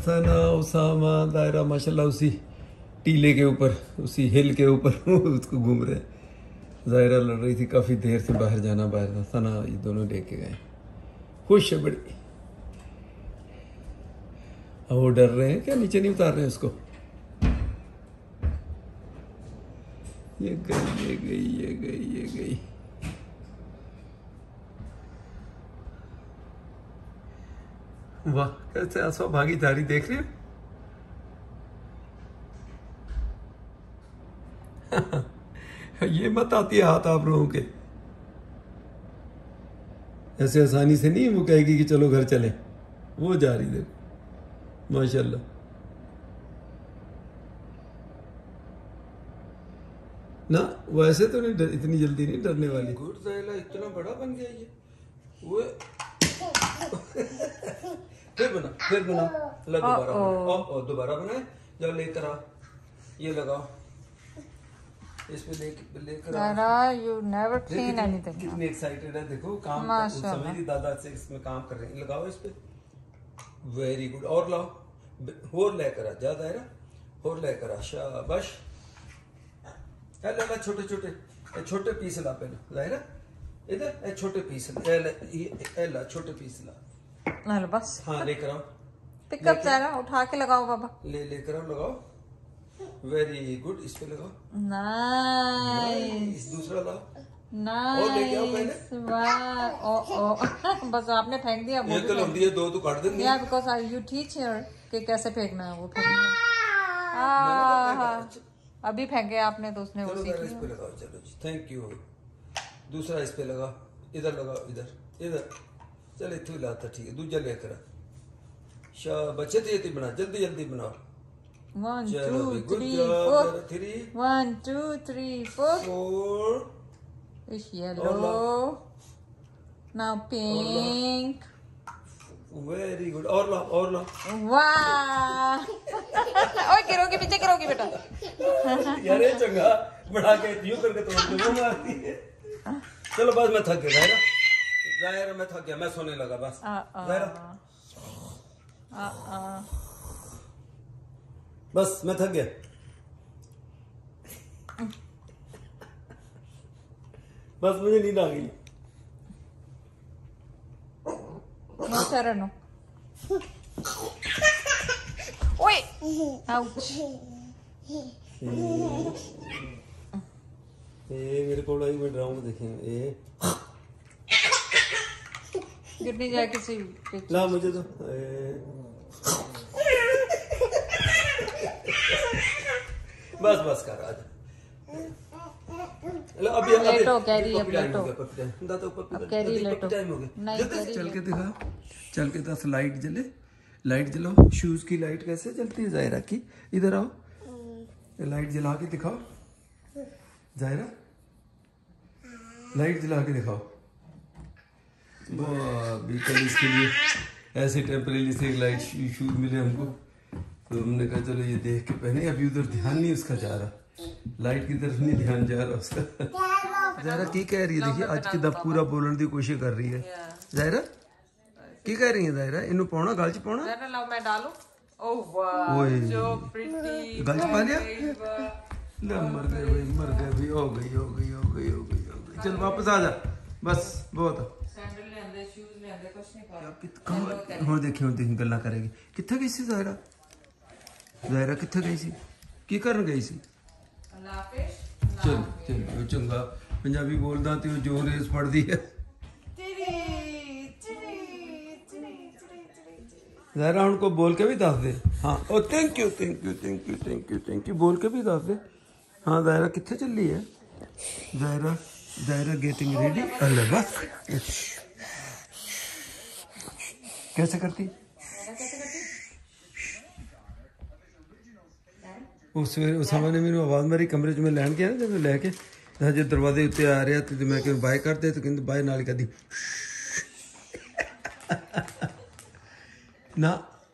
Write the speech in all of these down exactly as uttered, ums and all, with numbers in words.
सना उसामा दायरा माशाल्लाह उसी टीले के ऊपर, उसी हिल के ऊपर उसको घूम रहे हैं। जायरा लड़ रही थी काफ़ी देर से बाहर जाना, बाहर सना ये दोनों लेके गए, खुश है बड़ी। अब वो डर रहे हैं क्या, नीचे नहीं उतार रहे हैं उसको। ये गई ये गई ये गई ये गई। वाह कैसे आसवा भागी जा रही, देख रही हो। ये मत आती है हाथ आप लोगों के, ऐसे आसानी से नहीं वो कहेगी कि चलो घर चले, वो जा रही देखो माशाल्लाह। ना वैसे तो नहीं डर, इतनी जल्दी नहीं डरने वाली। गुड ज़ायला इतना बड़ा बन गया ये, वो फिर बना फिर बना ला दोबारा बना, दोबारा बनाए जाओ लेकर आ, ये लगाओ इस पे लेकर लेकर आ। You never seen anything. कितनी एक्साइटेड है देखो, काम समझ दादा से इसमें काम कर रहे हैं। लगाओ इस पे, वेरी गुड। और लाओ और लेकर आ, ज्यादा है ना, और लेकर आ, शाबाश। ला छोटे छोटे छोटे पीस ला पहले, जाहिरा इधर छोटे पीस ला, छोटे पीस ला बस। हाँ लेकर आओ, पिकअप जाएगा, उठा के लगाओ बाबा, ले लेकर आओ, लगाओ, वेरी गुड। इस पे लगाओ, नाइस। दूसरा लाओ, नाइस। वाह ओ ओ बस आपने फेंक दिया, ये तो लंबी है, दो तो काट देंगे। या because I you teach here कि कैसे फेंकना है वो फेंकना। अभी फेंके आपने तो उसने वो सीख लिया। इस पे लगाओ, चलो जी, थैंक यू। दूसरा इस पे लगाओ, इधर लगाओ, इधर इधर चल इतने लाता, ठीक है। दूजा लेकर शाबाश, छेती बना, जल्दी जल्दी बनाओ। One two three four, three one two three four four. इस yellow, now pink, very good. और लाओ और लाओ, वाह। ओए गिरोगी पीछे, गिरोगी बेटा। यार ये चंगा बढ़ा के यूं करके तोड़ दे, वो मारती है। चलो बस मैं थक गया, जाहिरा जाहिरा मैं थक गया, मैं सोने लगा बस। जाहिरा बस मैं थक गया। बस मुझे नींद आ गई। शरण ओए आउच। ये मेरे को लगा मैं ड्राउंड देखेंगे, ये गिरने जाए किसी ला मुझे तो। बस बस कर आज अभी लेटो, कैरी अब लेटो, अब कैरी लेटो। टाइम हो गया, नहीं चल के दिखा, चल के दस लाइट जले, लाइट जलाओ। शूज की लाइट कैसे जलती है जायरा की, इधर आओ, लाइट जला के दिखाओ जायरा, लाइट जला के दिखाओ। कल इसके लिए ऐसे टेम्परेरी से एक लाइट शूज मिले हमको, तो हमने कहा चलो ये देख के पहने। अभी उधर ध्यान नहीं उसका जा रहा, लाइट की तरफ नहीं ध्यान जा रहा उसका। जायरा की कह रही है, देखिए आज की दफ पूरा बोलने की कोशिश कर रही है। जायरा की कह रही है, जायरा इन्हें पाना गल च पाना, मैं डालू। ओह वाह सो प्रिटी, गल च पा लिया, मर गए भाई, मर गए भाई, हो गई हो गई हो गई हो गई हो गई। चल वापस आ जा, बस बहुत। ਹੁਣ ਦੇਖੀ ਹੁਣ ਤੁਸੀਂ ਗੱਲਾਂ ਕਰੇਗੀ। ਕਿੱਥੇ ਗਈ ਸੀ ਜ਼ਾਇਰਾ, ਜ਼ਾਇਰਾ ਕਿੱਥੇ ਗਈ ਸੀ, ਕੀ ਕਰਨ ਗਈ ਸੀ। ਚਲ ਚਲ ਚੰਗਾ ਪੰਜਾਬੀ ਬੋਲਦਾ ਤੇ ਉਹ ਜੋ ਰੇਸ ਫੜਦੀ ਹੈ। ਜ਼ਾਇਰਾ ਹੁਣ ਕੋ ਬੋਲ ਕੇ ਵੀ ਦੱਸ ਦੇ। ਹਾਂ ਉਹ thank you thank you thank you thank you thank you ਬੋਲ ਕੇ ਵੀ ਦੱਸ ਦੇ। ਹਾਂ ਜ਼ਾਇਰਾ ਕਿੱਥੇ ਚੱਲੀ ਹੈ, ਜ਼ਾਇਰਾ ਜ਼ਾਇरा गेटिंग रेडी। अल्लाह बस कैसे करती, उस उस समय ने मैंने आवाज़ मारी कमरे च मैं लैन गया ना, जब मैं लैके जो दरवाजे उत्ते आ रहा तो मैं कहूँ बाय कर दे, तो कहते बाय नाल कदी ना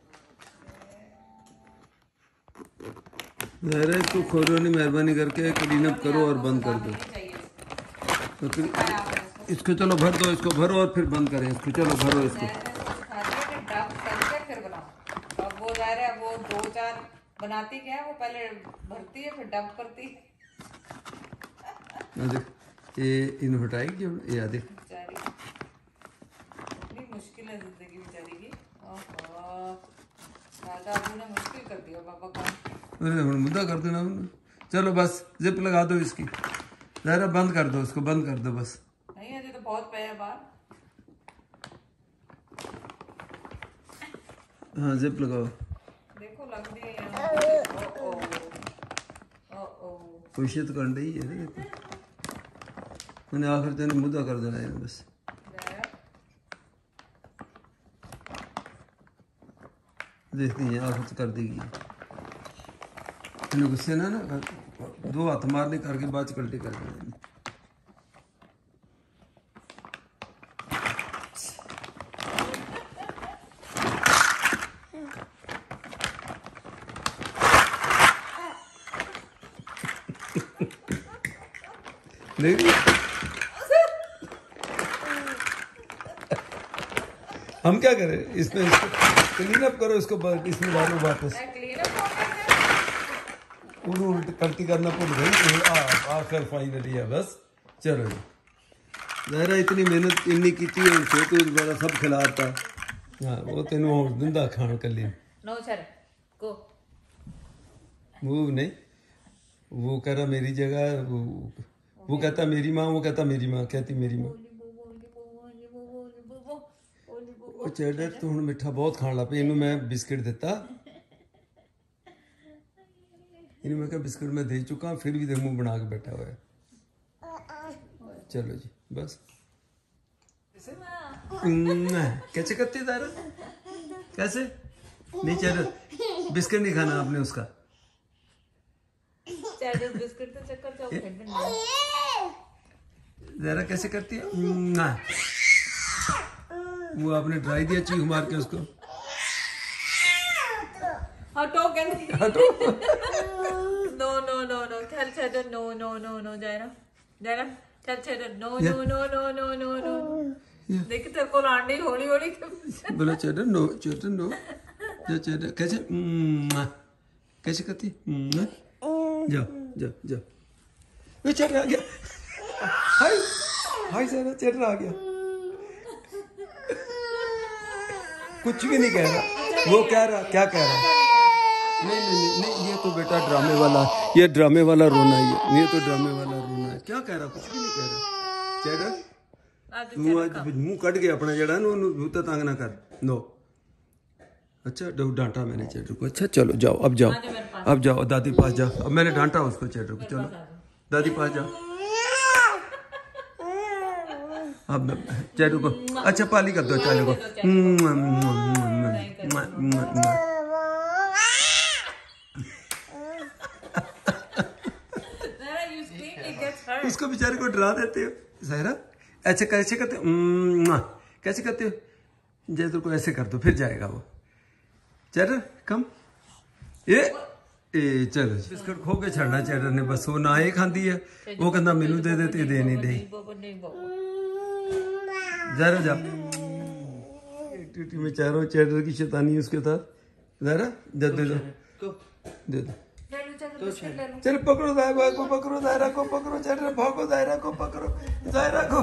ज़ाहिर है। इसको खोलो नहीं, मेहरबानी करके क्लीन अप करो और बंद कर दो। तो इसको चलो भर दो, इसको भरो और फिर बंद करें इसको। चलो भरो इसको। फिर बनाओ, और वो जा रहा है, वो दो चार बनाती क्या है, वो पहले भरती है फिर डंप करती है। देख ये इन हटाएगी ये आ देख बेचारी इतनी मुश्किल है जिंदगी बेचारी की। ओहो दादा अबू ने मुश्किल कर दिया पापा का। अरे मुद्दा कर दो ना। चलो बस जिप लगा दो इसकी, जरा बंद कर दो उसको, बंद कर दो बस। नहीं अजय तो बहुत पे है बाहर। हाँ जिप लगाओ। देखो लग रही है। ओ ओ ओ कोशिश तो करनी ही है ना। देखो मैंने आखिर तेने मुद्दा कर देना है बस। देखती है आखिर तो कर देगी। मैंने गुस्से ना ना दो हाथ मारने करके बाद कल्टी कर देना। हम क्या करें इसमें, क्लीन अप करो इसको, इसमें डालो वापस। उल्टी कल्टी करना भूल गई आखिर फाइनली है बस। चलो जी ज़ाहिरा इतनी मेहनत इन्नी की थी उनसे तो बड़ा सब खिलाता। हाँ वो तेन दिंदा खान कली नो सर को वो नहीं, वो कह रहा मेरी जगह, वो वो कहता मेरी माँ, वो कहता मेरी माँ, कहती मेरी माँ। ਉਹ ਚੈਡਰ ਤੂੰ ਹੁਣ ਮਿੱਠਾ ਬਹੁਤ ਖਾਣ ਲੱਗ ਪਈ, ਇਹਨੂੰ ਮੈਂ ਬਿਸਕਿਟ ਦਿੱਤਾ, ਇਹਨੂੰ ਮੈਂ ਕਿਹਾ ਬਿਸਕਿਟ ਮੈਂ ਦੇ ਚੁੱਕਾ, ਫਿਰ ਵੀ ਦੇ ਮੂੰਹ ਬਣਾ ਕੇ ਬੈਠਾ ਹੋਇਆ। चलो जी बस कैसे करती है दारा, कैसे नहीं चैडर बिस्किट नहीं खाना आपने उसका। चैडर बिस्किट तो चक्कर चाव दारा कैसे करती है ना, वो आपने ड्राई दिया चीख मार के उसको। हटो हटो नो नो नो नो चल चैडर no no no no Zaira Zaira चल चैडर no no no no no no no देख तेरे को लांडी होली होली बोला चैडर नो चैडर नो जा चैडर कैसे कैसे करती जाओ जाओ जाओ ये चैडर आ गया, हाय हाय सर चैडर आ गया, कुछ भी नहीं कह रहा, वो कह रहा क्या कह रहा, नहीं नहीं नहीं नहीं ये तो बेटा ड्रामे वाला, ये ड्रामे वाला रोना ही है, ये तो ड्रामे वाला रोना है, क्या कह रहा, कुछ भी नहीं कह रहा। चैडर तू आज मुंह कट गया अपना जड़ा ना तंग ना कर नो। अच्छा डांटा मैंने चैडर को, अच्छा चलो जाओ अब जाओ अब जाओ दादी पास जाओ, अब मैंने डांटा उसको चैडर को, चलो दादी पास जाओ अब चैडर को, अच्छा पाली कर दो चैडर को। उसको बेचारे को डरा देते हो ज़ाहिरा। अच्छा कैसे करते हो, कैसे करते हो, जैदर को ऐसे कर दो फिर जाएगा वो। चैडर कम ये ए चलो बिस्कुट खो के छड़ना चैडर ने, बस वो ना ही खाती है, वो कहना मैनू दे देते दे नहीं दे। ज़ाहिरा जा एक्टिविटी में चारों चैडर की शैतानी उसके साथ। ज़ाहिरा दे दे दो दे दो चल पकड़ो ज़ाहिरा को, पकड़ो ज़ाहिरा को, पकड़ो चैडर भागो, ज़ाहिरा को पकड़ो, ज़ाहिरा को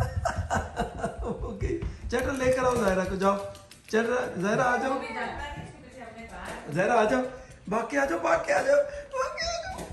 ओके चैडर लेकर आओ ज़ाहिरा को, जाओ चैडर ज़ाहिरा आ जाओ, ज़ाहिरा आ जाओ, भाग के आ जाओ, भाग के आ जाओ, भाग के आ जाओ।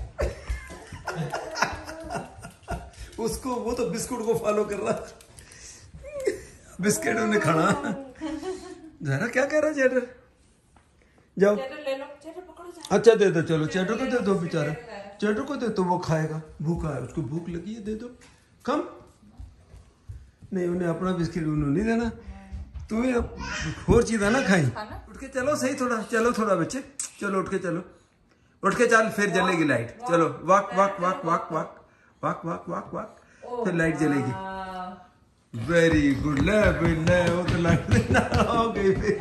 उसको वो तो बिस्कुट को फॉलो कर रहा, बिस्किट उन्हें खाना। ज़ाहिरा क्या कह रहा है चैडर, जाओ अच्छा दे दो, चलो चैडर को दे दो, बेचारा चैडर को दे दो, वो खाएगा, भूखा है, उसको भूख लगी है, दे दो कम नहीं, उन्हें अपना बिस्किट उन्होंने नहीं देना, तुम्हें और चीज़ है ना खाई। उठ के चलो सही थोड़ा, चलो थोड़ा बच्चे चलो उठ के चलो, उठ के चल फिर जलेगी लाइट, चलो वाक वाक वाक वाक वाक वाक वाक वाक वाक फिर लाइट जलेगी। वेरी गुड ले ले वो तो लाइट हो गई फिर।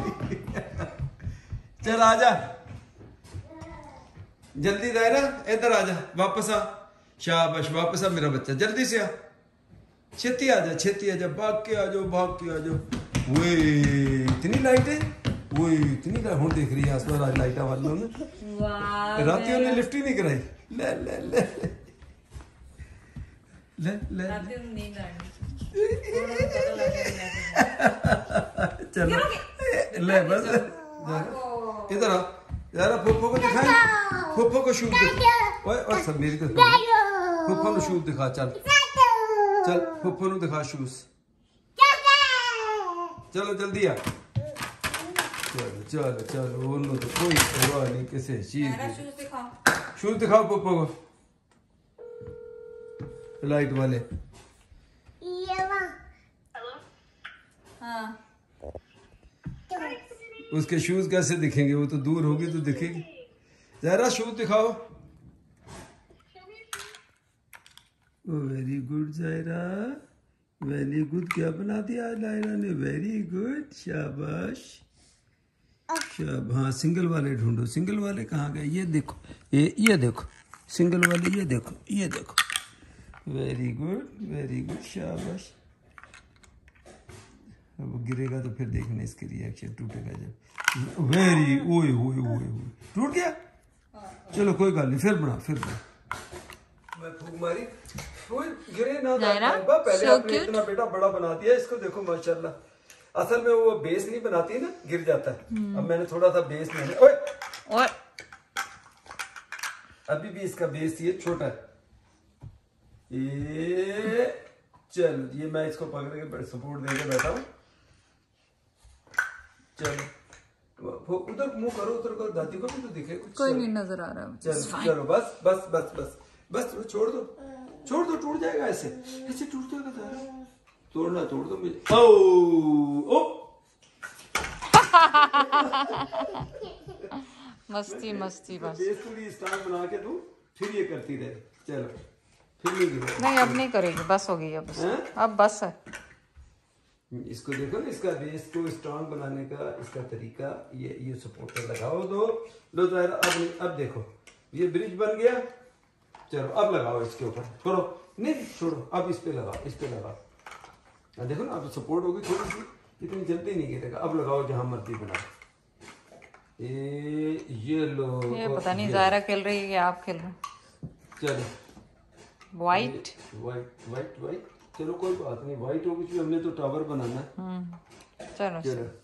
चल आजा जल्दी दायरा, इधर आजा, वापस आ, शाबाश वापस आ मेरा बच्चा, जल्दी से आ, छेती आ जा, छेती आ जा, भाग के आ जाओ, भाग के आ जाओ। वे इतनी लाइट है, वो इतनी हूं देख रही है आसमान आज लाइटा वालों ने रात ने लिफ्ट ही नहीं कराई। ले ले ले ले ले चलो ले बस इधर आ यार फुफ्फो को दिखाएं फुफ्फो को शूज दिखा ओए और सब मेरी तरफ फुफ्फो को शूज दिखा चल चल फुफ्फो को दिखा शूज चलो जल्दी आ चलो चलो चलो उन्होंने तो कोई परवाह नहीं किसी चीज शूज दिखाओ शूज दिखाओ फुफ्फो को लाइट वाले हाँ उसके शूज कैसे दिखेंगे वो तो दूर होगी तो दिखेगी। जरा शूज दिखाओ। Very good Zaira very good क्या बना दिया लायरा ने वेरी गुड शाबाश शाबाश। हाँ सिंगल वाले ढूंढो सिंगल वाले कहाँ गए ये देखो ये ये देखो सिंगल वाले ये देखो ये देखो वेरी गुड वेरी गुड शाबाश। अब गिरेगा तो फिर देखना इसके रिएक्शन टूटेगा जब वेरी ओए ओए ओए टूट गया। चलो कोई बात नहीं फिर बना फिर बना मैं फूंक मारी गिरे ना पहले आपने इतना बेटा बड़ा बना दिया इसको देखो माशाल्लाह। असल में वो बेस नहीं बनाती ना गिर जाता है। अब मैंने थोड़ा सा बेस मैंने ओए ओए अभी भी इसका बेस ये छोटा है ये चलो ये मैं इसको पकड़ के सपोर्ट देके बैठा हूँ। चलो उधर मुंह करो उधर करो दादी को भी तो दिखे कुछ कोई नहीं नजर आ रहा। चलो चलो बस बस बस बस बस छोड़ दो छोड़ दो टूट जाएगा ऐसे ऐसे टूट जाएगा तोड़ना तोड़ दो मुझे ओ ओ मस्ती मस्ती बस थोड़ी स्टार बना के तू फिर ये करती रहे। चलो फिर नहीं गिरेगा नहीं अब नहीं करेगी बस हो गई अब बस अब बस है। इसको देखो ना इसका बेस को स्ट्रांग बनाने का इसका तरीका ये ये सपोर्टर लगाओ दो लो तो अब अब देखो ये ब्रिज बन गया। चलो अब लगाओ इसके ऊपर करो नहीं छोड़ो अब इस पे लगाओ इस पे लगाओ देखो ना अब सपोर्ट होगी थोड़ी सी इतनी जल्दी नहीं गिरेगा। अब लगाओ जहां मर्जी बनाओ ये ये लो ये पता नहीं जायरा खेल रही है या आप खेल रहे हैं। चलो व्हाइट व्हाइट व्हाइट व्हाइट चलो कोई बात नहीं व्हाइट हो कुछ भी हमने तो टावर बनाना है। चलो चलो